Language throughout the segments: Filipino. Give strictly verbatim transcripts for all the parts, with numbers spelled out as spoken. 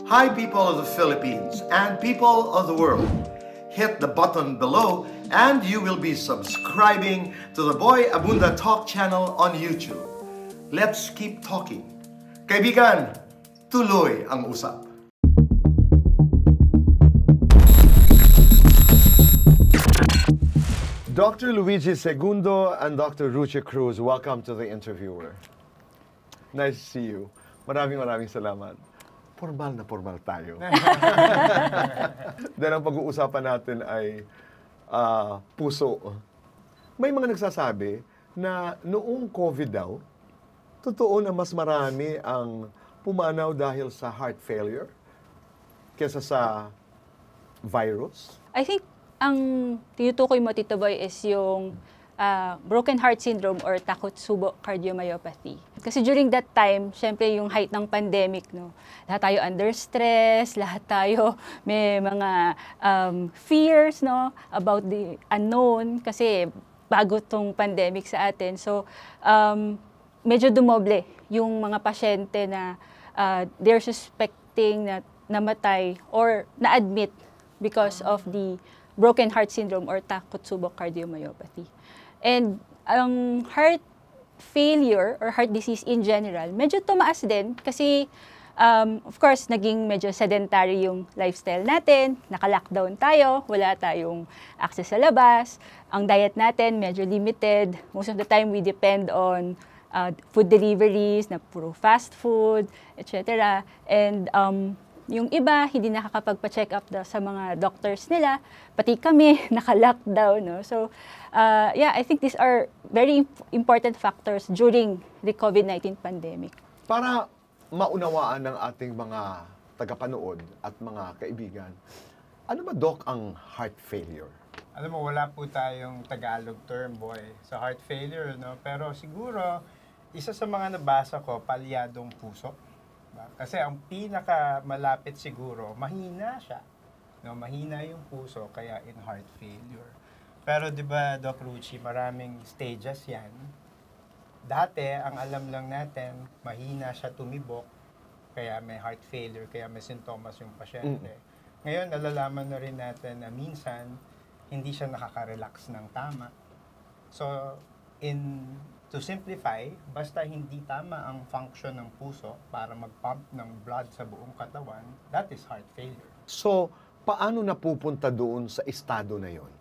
Hi, people of the Philippines and people of the world. Hit the button below and you will be subscribing to the Boy Abunda Talk channel on YouTube. Let's keep talking. Kaibigan, tuloy ang usap. Doctor Luigi Segundo and Doctor Rucci Cruz, welcome to the interviewer. Nice to see you. Maraming maraming salamat. Formal na formal tayo. Dahil ang pag-uusapan natin ay uh, puso. May mga nagsasabi na noong COVID daw, totoo na mas marami ang pumanaw dahil sa heart failure kesa sa virus. I think ang tinutukoy mo, Tito Boy, is yung uh, broken heart syndrome or takotsubo cardiomyopathy. Kasi during that time, syempre yung height ng pandemic, no, lahat tayo under stress, lahat tayo may mga um, fears, no, about the unknown kasi bago tong pandemic sa atin. So, um, medyo dumoble yung mga pasyente na uh, they're suspecting na namatay or na-admit because of the broken heart syndrome or takotsubo cardiomyopathy. And ang heart failure or heart disease in general, medyo tumaas din kasi um, of course, naging medyo sedentary yung lifestyle natin, naka-lockdown tayo, wala tayong access sa labas, ang diet natin medyo limited, most of the time we depend on uh, food deliveries na puro fast food, et cetera. And um, yung iba, hindi nakakapagpa-check up sa mga doctors nila, pati kami, naka-lockdown. No? So, uh, yeah, I think these are very imp- important factors during the COVID nineteen pandemic. Para maunawaan ng ating mga tagapanood at mga kaibigan, ano ba, Doc, ang heart failure? Alam mo, wala po tayong Tagalog term, boy, sa heart failure, no? Pero siguro, isa sa mga nabasa ko, palyadong puso. Kasi ang pinakamalapit siguro, mahina siya. No, mahina yung puso, kaya in heart failure. Pero di ba, Doc Rucci, maraming stages yan. Dati, ang alam lang natin, mahina siya tumibok, kaya may heart failure, kaya may sintomas yung pasyente. Mm. Ngayon, nalalaman na rin natin na minsan, hindi siya nakaka-relax ng tama. So, in to simplify, basta hindi tama ang function ng puso para mag-pump ng blood sa buong katawan, that is heart failure. So, paano napupunta doon sa estado na yon?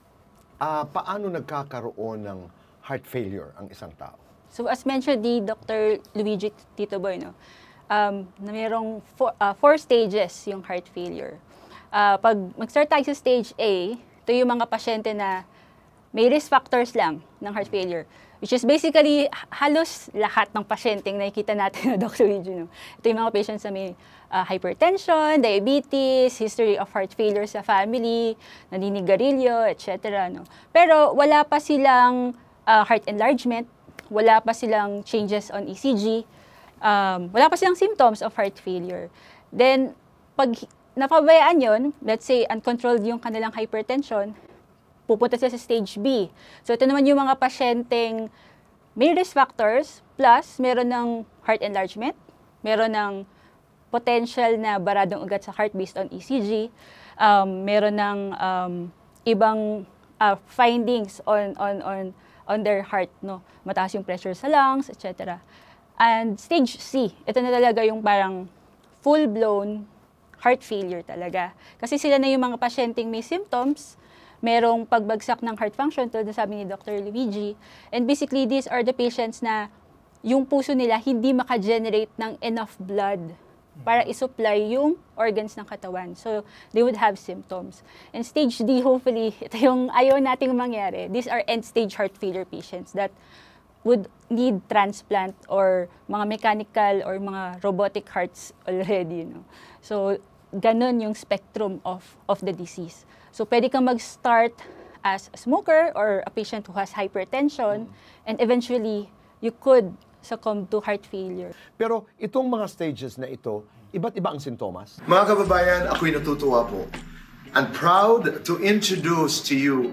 Uh, paano nagkakaroon ng heart failure ang isang tao? So, as mentioned ni Doctor Luigi, Tito Boy, no, um, na mayroong four, uh, four stages yung heart failure. Uh, pag mag-start tayo sa stage A, ito yung mga pasyente na may risk factors lang ng heart failure, which is basically halos lahat ng pasyenteng nakikita natin na Doctor Luigi. No? Ito yung mga patients na may uh, hypertension, diabetes, history of heart failure sa family, naninigarilyo, et cetera. No? Pero wala pa silang uh, heart enlargement, wala pa silang changes on E C G, um, wala pa silang symptoms of heart failure. Then, pag napabayaan yun, let's say uncontrolled yung kanilang hypertension, pupunta sila sa stage B. So, ito naman yung mga pasyenteng may risk factors, plus meron ng heart enlargement, meron ng potential na baradong ugat sa heart based on E C G, um, meron ng um, ibang uh, findings on, on, on, on their heart, no? Mataas yung pressure sa lungs, et cetera. And stage C, ito na talaga yung parang full-blown heart failure talaga. Kasi sila na yung mga pasyenteng may symptoms, merong pagbagsak ng heart function, tulad na sabi ni Doctor Luigi. And basically, these are the patients na yung puso nila hindi maka-generate ng enough blood para isupply yung organs ng katawan. So, they would have symptoms. And stage D, hopefully, ito yung ayaw nating mangyari. These are end-stage heart failure patients that would need transplant or mga mechanical or mga robotic hearts already. You know? So, ganun yung spectrum of, of the disease. So, pwede kang mag-start as a smoker or a patient who has hypertension, mm. and eventually, you could succumb to heart failure. Pero itong mga stages na ito, iba't iba ang sintomas. Mga kababayan, ako'y natutuwa po. I'm proud to introduce to you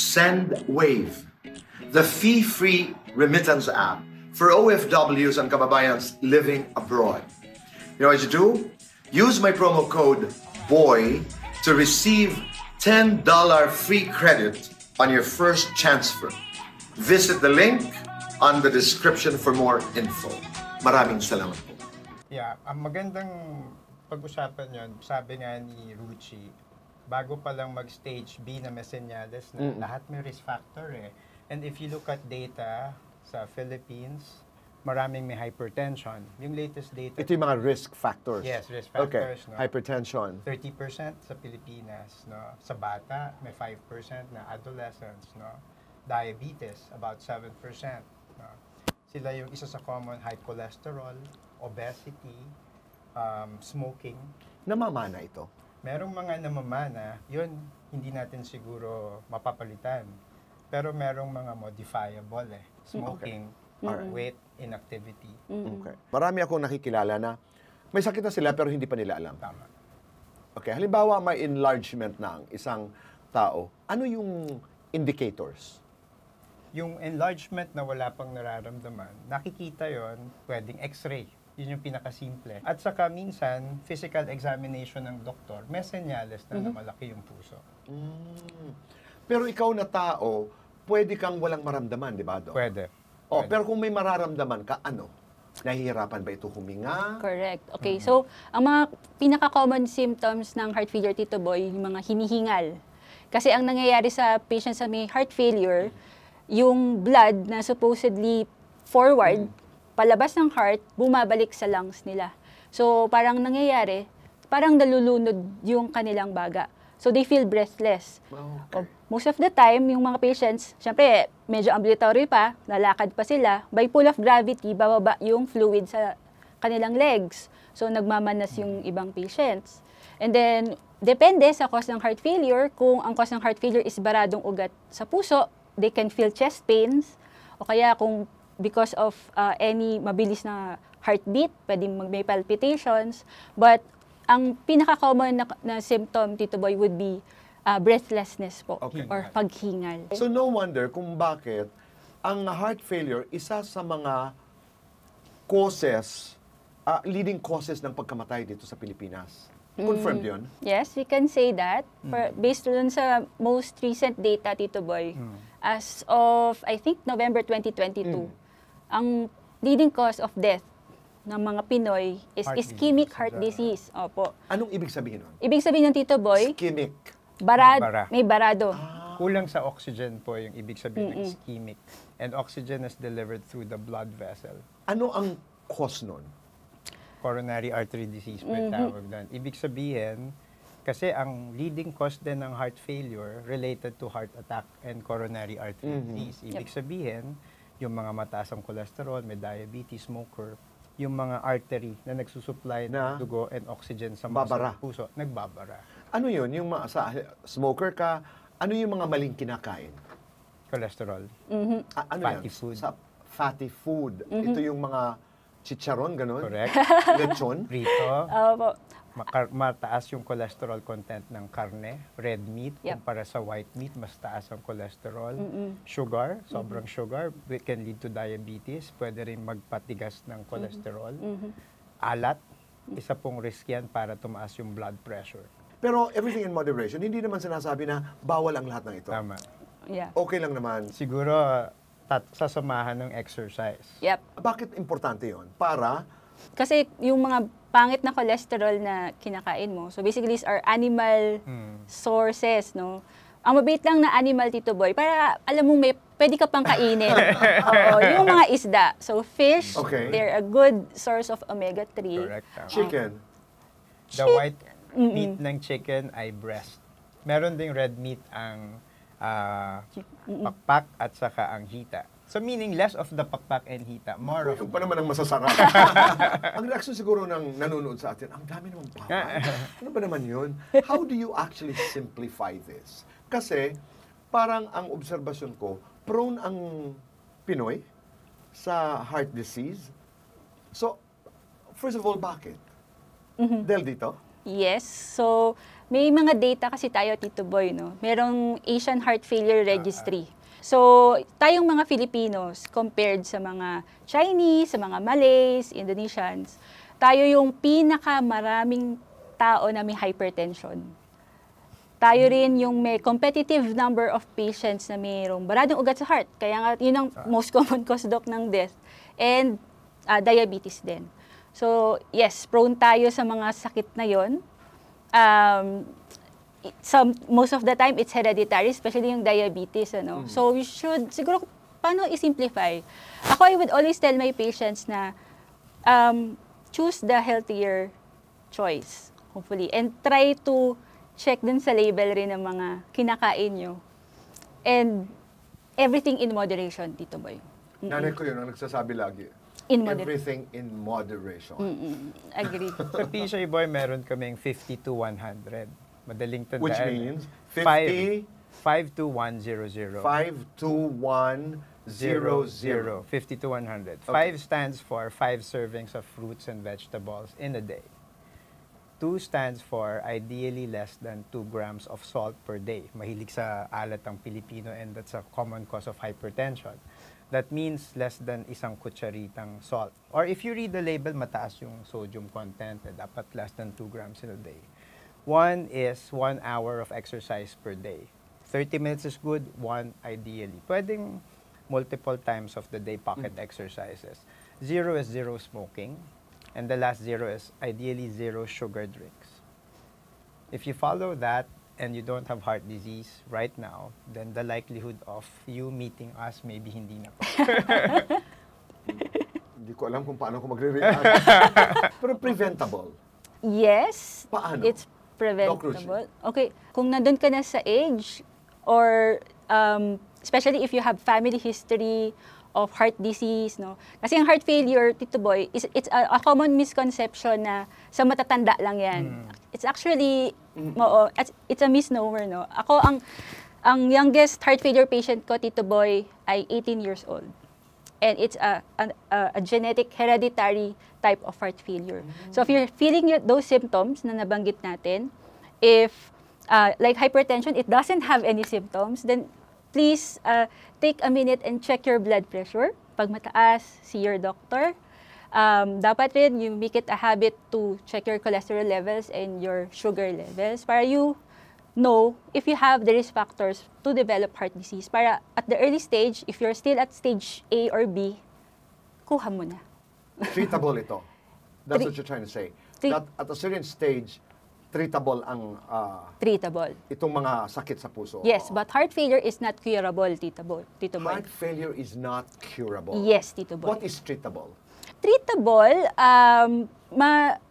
SendWave, the fee-free remittance app for O F Ws and kababayans living abroad. You know what you do? Use my promo code BOY to receive ten dollars free credit on your first transfer. Visit the link on the description for more info. Maraming salamat po. Yeah, ang magandang pag-usapan yun, sabi nga ni Rucci, bago pa lang mag-stage B na may senyales na Mm. lahat may risk factor eh. And if you look at data sa Philippines, maraming may hypertension. Yung latest data... Ito yung mga risk factors. Yes, risk Okay, factors. No? hypertension. thirty percent sa Pilipinas, no? Sa bata, may five percent na adolescents, no? Diabetes, about seven percent. No? Sila yung isa sa common high cholesterol, obesity, um, smoking. Namamana ito. Merong mga namamana, yun, hindi natin siguro mapapalitan. Pero merong mga modifiable eh. Smoking, Alright. weight, inactivity. Okay. Marami akong nakikilala na may sakit na sila pero hindi pa nila alam. Tama. Okay, halimbawa may enlargement na ang isang tao. Ano yung indicators? Yung enlargement na wala pang nararamdaman, nakikita yon pwedeng x-ray. Yun yung pinakasimple. At saka minsan, physical examination ng doktor, may senyales na, na malaki yung puso. Mm. Pero ikaw na tao, pwede kang walang maramdaman, di ba, Dok? Pwede. Oh, Pwede. pero kung may mararamdaman ka, ano? Nahihirapan ba ito huminga? Correct. Okay, so ang mga pinaka-common symptoms ng heart failure, Tito Boy, yung mga hinihingal. Kasi ang nangyayari sa patients sa may heart failure, yung blood na supposedly forward, palabas ng heart, bumabalik sa lungs nila. So parang nangyayari, parang nalulunod yung kanilang baga. So they feel breathless. Okay. Most of the time, yung mga patients, syempre, medyo ambulatory pa, lalakad pa sila, by pull of gravity, bababa yung fluid sa kanilang legs. So, nagmamanas yung ibang patients. And then, depende sa cause ng heart failure, kung ang cause ng heart failure is baradong ugat sa puso, they can feel chest pains, o kaya kung because of uh, any mabilis na heartbeat, pwedeng mag may palpitations. But, ang pinaka-common na, na symptom, Tito Boy, would be Uh, breathlessness po, Okay. or paghingal. So no wonder kung bakit ang heart failure isa sa mga causes, uh, leading causes ng pagkamatay dito sa Pilipinas. Confirmed yun? Yes, we can say that. For, based dun sa most recent data, Tito Boy, Mm. as of, I think, November twenty twenty-two, ang leading cause of death ng mga Pinoy is Heart ischemic disease. heart disease. Opo. Anong ibig sabihin nun? Ibig sabihin ng Tito Boy, Ischemic. barad, Bara. may barado. Kulang sa oxygen po yung ibig sabihin ng ischemic. And oxygen is delivered through the blood vessel. Ano ang cause nun? Coronary artery disease po yung tawag doon. Ibig sabihin, kasi ang leading cause din ng heart failure related to heart attack and coronary artery Mhm. disease. Ibig sabihin, yung mga mataas ang cholesterol, may diabetes, smoker, yung mga artery na nagsusupply Na? ng dugo and oxygen sa Babara. muscle, puso, nagbabara. Ano yun? Yung mga, sa, smoker ka, ano yung mga maling kinakain? Cholesterol. Mhm. A- ano Fatty yan? food. Sa fatty food. Ito yung mga chicharon, ganun? Correct. Lechon? Rito, Opo. Maka- mataas yung cholesterol content ng karne, red meat, Yep. kumpara sa white meat, mas taas ang cholesterol. Mm-mm. Sugar, sobrang sugar, it can lead to diabetes, pwede rin magpatigas ng cholesterol. Mhm. Alat, isa pong risk yan para tumaas yung blood pressure. Pero everything in moderation, hindi naman sinasabi na bawal ang lahat ng ito. Tama. Yeah. Okay lang naman. Siguro, tat- sasamahan ng exercise. Yep. Bakit importante yon? Para, Kasi yung mga pangit na cholesterol na kinakain mo, so basically these are animal Mm. sources, no? Ang mabait lang na animal, Tito Boy, para alam mo may pwede ka pang kainin. Oo, yung mga isda. So fish, Okay. they're a good source of omega three. Correct. Tama. chicken. The white meat ng chicken ay breast. Meron ding red meat ang ah, pakpak at saka ang hita. So meaning less of the pakpak and hita, more of Yung pa naman ang masasarap. Ang reaction siguro ng nanonood sa atin, ang dami naman pa. Ano ba naman yun? How do you actually simplify this? Kasi parang ang obserbasyon ko, prone ang Pinoy sa heart disease. So, first of all, bakit? Dahil dito? Yes. So, may mga data kasi tayo, Tito Boy, no? Merong Asian Heart Failure Registry. So, tayong mga Filipinos, compared sa mga Chinese, sa mga Malays, Indonesians, tayo yung pinakamaraming tao na may hypertension. Tayo rin yung may competitive number of patients na mayroong baradong ugat sa heart. Kaya nga, yun ang most common cause, Doc, ng death. And uh, diabetes din. So, yes, prone tayo sa mga sakit na yon. Um, some, most of the time, it's hereditary, especially yung diabetes. Ano? Mm. So, we should, siguro, paano i-simplify? Ako, I would always tell my patients na um, choose the healthier choice, hopefully. And try to check din sa label rin ng mga kinakain nyo. And everything in moderation, Tito Boy. Mm-mm. Nanay ko yun ang nagsasabi lagi. In moder- Everything in moderation. Mm-mm. Agree. Sa P C Boy, meron kaming fifty to one hundred. Madaling tandaan. Which means fifty, five to one hundred. five to one hundred. fifty to one hundred. Okay. five stands for five servings of fruits and vegetables in a day. two stands for ideally less than two grams of salt per day. Mahilig sa alat ang Pilipino, and that's a common cause of hypertension. That means less than isang kutsaritang salt. Or if you read the label, mataas yung sodium content, eh, dapat less than two grams in a day. One is one hour of exercise per day. thirty minutes is good, one ideally. Pwedeng multiple times of the day pocket mm. exercises. Zero is zero smoking. And the last zero is ideally zero sugar drinks. If you follow that and you don't have heart disease right now, then the likelihood of you meeting us maybe hindi na po. Hindi ko alam kung paano ko magre-react. Pero preventable. Yes. Paano? It's preventable. Okay. Kung nandun ka na sa age, or um, especially if you have family history of heart disease, no? Kasi ang heart failure, Tito Boy, is it's a, a common misconception na sa matatanda lang yan. Mm. It's actually, mm-hmm. mo, it's, it's a misnomer, no? Ako, ang ang youngest heart failure patient ko, Tito Boy, ay eighteen years old. And it's a, a, a genetic hereditary type of heart failure. Mm. So if you're feeling those symptoms na nabanggit natin, if, uh, like hypertension, it doesn't have any symptoms, then please uh, take a minute and check your blood pressure. Pag mataas, see your doctor. Um, dapat rin, you make it a habit to check your cholesterol levels and your sugar levels para you know if you have the risk factors to develop heart disease. Para at the early stage, if you're still at stage A or B, kuha mo na. Treatable ito. That's Tre- what you're trying to say. Tre- That at a certain stage, treatable ang uh, treatable. Itong mga sakit sa puso. Yes, but heart failure is not curable, Tito Boy. Tito Boy. Heart failure is not curable. Yes, Tito Boy. What is treatable? Treatable, um, ma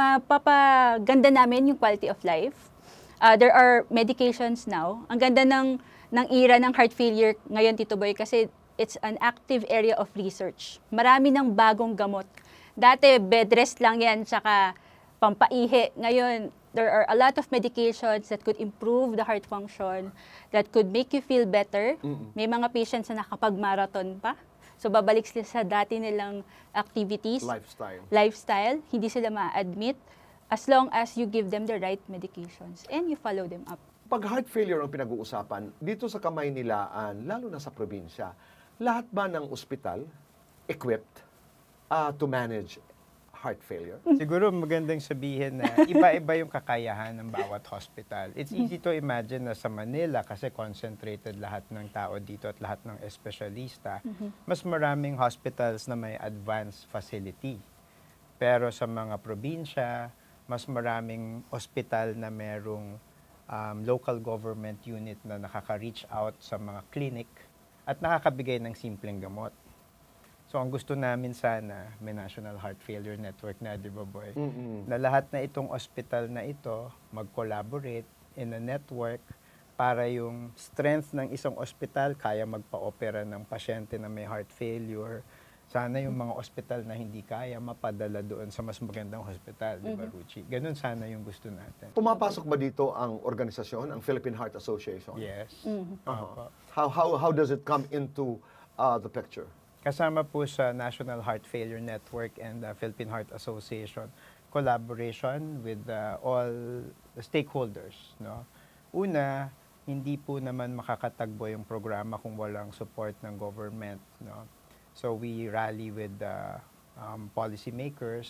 mapapaganda namin yung quality of life. Uh, there are medications now. Ang ganda ng, ng era ng heart failure ngayon, Tito Boy, kasi it's an active area of research. Marami ng bagong gamot. Dati, bed rest lang yan, tsaka pampaihi. Ngayon, there are a lot of medications that could improve the heart function, that could make you feel better. Mm-mm. May mga patients na nakapag-marathon pa. So, babalik sila sa dati nilang activities. Lifestyle. Lifestyle. Hindi sila ma-admit as long as you give them the right medications and you follow them up. Pag heart failure ang pinag-uusapan, dito sa kamay nilaan, lalo na sa probinsya, lahat ba ng ospital equipped uh, to manage heart failure? Siguro magandang sabihin na iba-iba yung kakayahan ng bawat hospital. It's easy to imagine na sa Manila, kasi concentrated lahat ng tao dito at lahat ng espesyalista, mm-hmm. mas maraming hospitals na may advanced facility. Pero sa mga probinsya, mas maraming hospital na merong um, local government unit na nakaka-reach out sa mga clinic at nakakabigay ng simpleng gamot. So, ang gusto namin sana, may National Heart Failure Network na, di ba, Boy? Mm-hmm. Na lahat na itong hospital na ito, mag-collaborate in a network para yung strength ng isang hospital kaya magpa-opera ng pasyente na may heart failure. Sana yung mga hospital na hindi kaya, mapadala doon sa mas magandang hospital, di ba, Rucci? Ganun sana yung gusto natin. Pumapasok ba dito ang organisasyon, ang Philippine Heart Association? Yes. Mm-hmm. Uh-huh. How, how, how does it come into uh, the picture? Kasama po sa National Heart Failure Network and the Philippine Heart Association, collaboration with uh, all the stakeholders. No? Una, hindi po naman makakatagbo yung programa kung walang support ng government. No? So we rally with the um, policymakers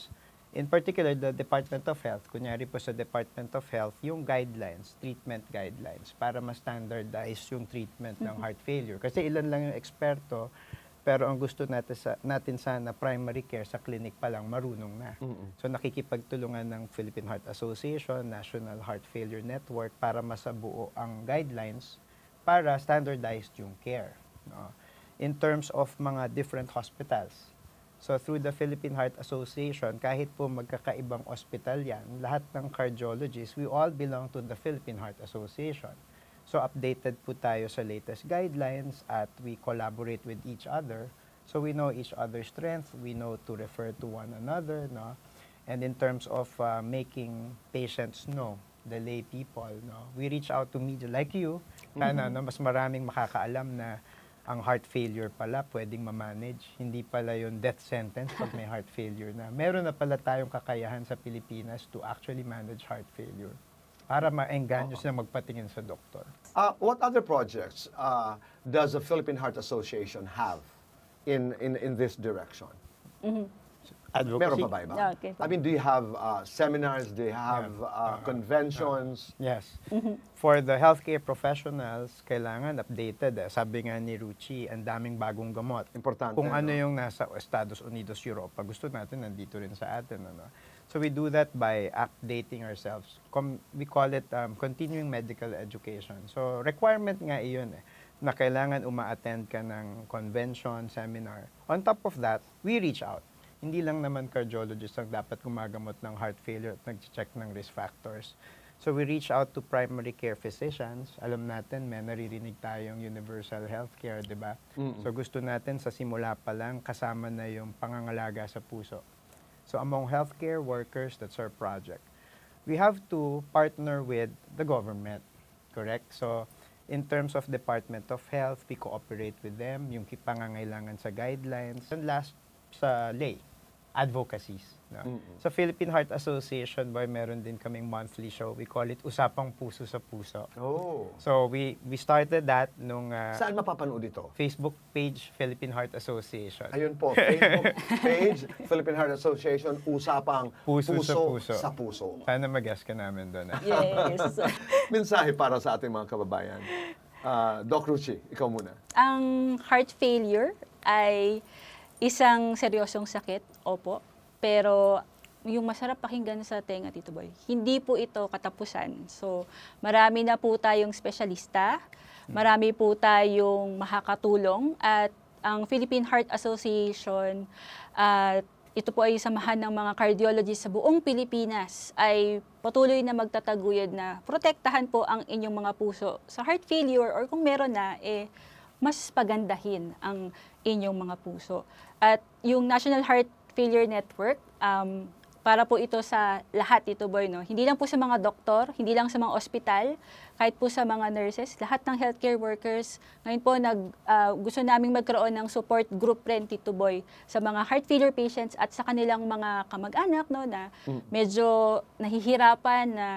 In particular, the Department of Health, kunyari po sa Department of Health, yung guidelines, treatment guidelines, para ma-standardize yung treatment ng heart failure. Kasi ilan lang yung eksperto, pero ang gusto natin, sa, natin sana, primary care sa clinic pa lang, marunong na. Mm-mm. So nakikipagtulungan ng Philippine Heart Association, National Heart Failure Network, para masabuo ang guidelines para standardized yung care. No? In terms of mga different hospitals, so through the Philippine Heart Association, kahit po magkakaibang hospital yan, lahat ng cardiologists, we all belong to the Philippine Heart Association. So updated po tayo sa latest guidelines at we collaborate with each other. So we know each other's strength, we know to refer to one another, no? And in terms of uh, making patients know, the lay people, no? We reach out to media like you, kana, no? Mas maraming makakaalam na ang heart failure pala pwedeng ma-manage. Hindi pala yung death sentence pag may heart failure na. Meron na pala tayong kakayahan sa Pilipinas to actually manage heart failure para ma-engganyo sila magpatingin sa doktor. Uh, what other projects uh, does the Philippine Heart Association have in, in, in this direction? Mhm. Advocacy. Meron pa ba iba? Yeah, okay. I mean, do you have uh, seminars? Do you have Yeah. uh, conventions? Yes. For the healthcare professionals, kailangan updated. Eh. Sabi nga ni Rucci, ang daming bagong gamot. Importante. Kung ano no? yung nasa Estados Unidos, Europa, gusto natin nandito rin sa atin. Ano? So we do that by updating ourselves. Com- we call it um, continuing medical education. So requirement nga iyon eh, na kailangan uma-attend ka ng convention, seminar. On top of that, we reach out. Hindi lang naman cardiologist ang dapat gumagamot ng heart failure at nag-check ng risk factors. So we reach out to primary care physicians. Alam natin, may naririnig tayong universal healthcare, di ba? Mm-mm. So gusto natin sa simula pa lang kasama na yung pangangalaga sa puso. So among healthcare workers, that's our project. We have to partner with the government, correct? So in terms of Department of Health, we cooperate with them, yung pangangailangan sa guidelines. And last, sa lay, advocacies. No? Mm-mm. Sa Philippine Heart Association, boy, meron din kaming monthly show. We call it Usapang Puso sa Puso. Oh. So we we started that nung uh, Saan mapapanood ito? Facebook page Philippine Heart Association. Ayun po, Facebook page, Philippine Heart Association, Usapang Puso Puso, sa Puso. sa Puso. Sana mag-guest ka namin doon. ah. Yes. Mensahe para sa ating mga kababayan. Uh, Doc Rucci, ikaw muna. Ang heart failure ay isang seryosong sakit, opo. Pero yung masarap pakinggan sa tenga, Tito Boy, hindi po ito katapusan. So, marami na po tayong espesyalista, marami po tayong makakatulong, at ang Philippine Heart Association, at ito po ay samahan ng mga cardiologists sa buong Pilipinas, ay patuloy na magtataguyod na protektahan po ang inyong mga puso sa heart failure, or kung meron na, eh, mas pagandahin ang inyong mga puso. At yung National Heart Failure Network, um, para po ito sa lahat, Tito Boy, no? Hindi lang po sa mga doktor, hindi lang sa mga ospital, kahit po sa mga nurses, lahat ng healthcare workers. Ngayon po, nag, uh, gusto naming magkaroon ng support group rin, Tito Boy, sa mga heart failure patients at sa kanilang mga kamag-anak, no, na medyo nahihirapan na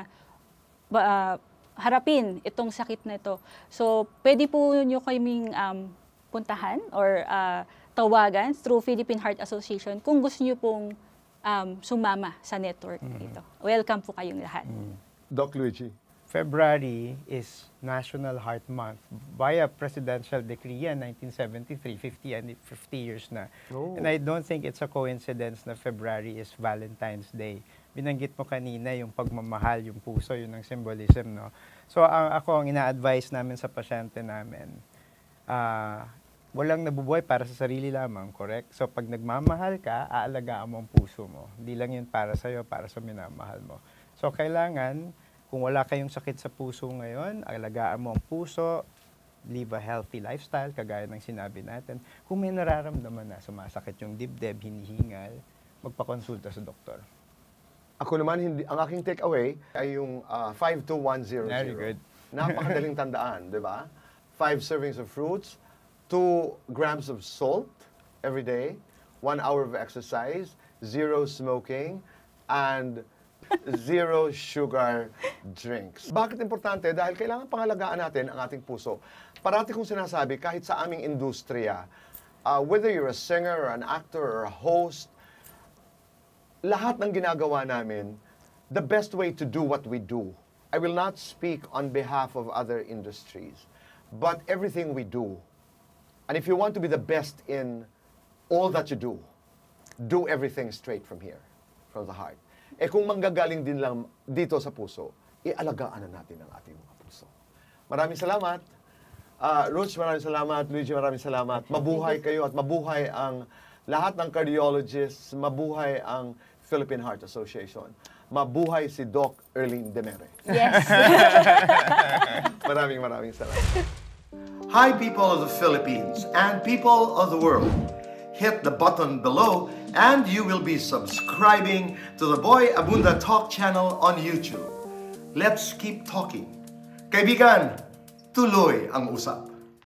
uh, harapin itong sakit na ito. So, pwede po nyo kaming um, puntahan or uh, tawagan through Philippine Heart Association kung gusto nyo pong um, sumama sa network nito. Welcome po kayong lahat. Doc Luigi. February is National Heart Month via presidential decree yan, nineteen seventy-three, fifty and fifty years na. Oh. And I don't think it's a coincidence na February is Valentine's Day. Binanggit mo kanina yung pagmamahal, yung puso, yun ang symbolism, no? So ang ako, ang ina-advise namin sa pasyente namin, ah, uh, walang nabubuhay para sa sarili lamang, correct? So pag nagmamahal ka, aalagaan mo ang puso mo. Hindi lang yun para sa'yo, para sa minamahal mo. So kailangan, kung wala kayong sakit sa puso ngayon, alagaan mo ang puso, live a healthy lifestyle, kagaya ng sinabi natin. Kung may nararamdaman na, sumasakit yung dibdib, hinihingal, magpakonsulta sa doktor. Ako naman, hindi, ang aking takeaway ay yung uh, five two one zero zero. Very good. Napakadaling tandaan, di ba? Five servings of fruits, two grams of salt every day, one hour of exercise, zero smoking, and zero sugar drinks. Bakit importante? Dahil kailangan pangalagaan natin ang ating puso. Parati kong sinasabi, kahit sa aming industriya, uh, whether you're a singer or an actor or a host, lahat ng ginagawa namin, the best way to do what we do, I will not speak on behalf of other industries, but everything we do, and if you want to be the best in all that you do, do everything straight from here, from the heart. Eh kung manggagaling din lang dito sa puso, ialagaan na natin ang ating mga puso. Maraming salamat. Uh, Ruch, maraming salamat. Luigi, maraming salamat. Mabuhay kayo at mabuhay ang lahat ng cardiologists, mabuhay ang Philippine Heart Association. Mabuhay si Doc Erlene Demere. Yes. Maraming maraming salamat. Hi, people of the Philippines and people of the world. Hit the button below and you will be subscribing to the Boy Abunda Talk channel on YouTube. Let's keep talking. Kaibigan, tuloy ang usap.